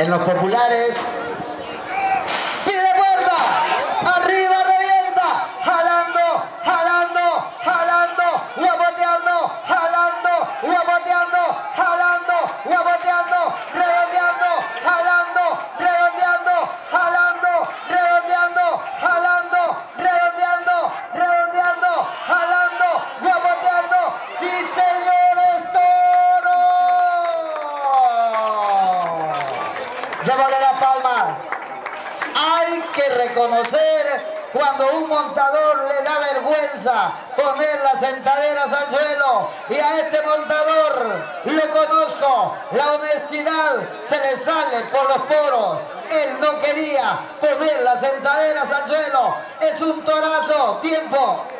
en los populares. Pide puerta, arriba revienta, jalando, jalando, jalando, guapoteando, jalando, guapoteando, jalando, guapoteando, redondeando, jalando, redondeando, jalando, redondeando, jalando, redondeando, redondeando, jalando, guapoteando. ¡Sí, señores, Toro! Llévale la palma. Hay que reconocer cuando un montador le da vergüenza poner las sentaderas al suelo, y a este montador lo conozco, la honestidad se le sale por los poros. Él no quería poner las sentaderas al suelo. Es un torazo. Tiempo.